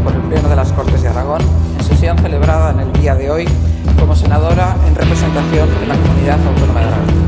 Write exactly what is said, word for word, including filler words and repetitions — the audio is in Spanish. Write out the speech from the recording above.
por el Pleno de las Cortes de Aragón en sesión celebrada en el día de hoy como senadora en representación de la Comunidad Autónoma de Aragón.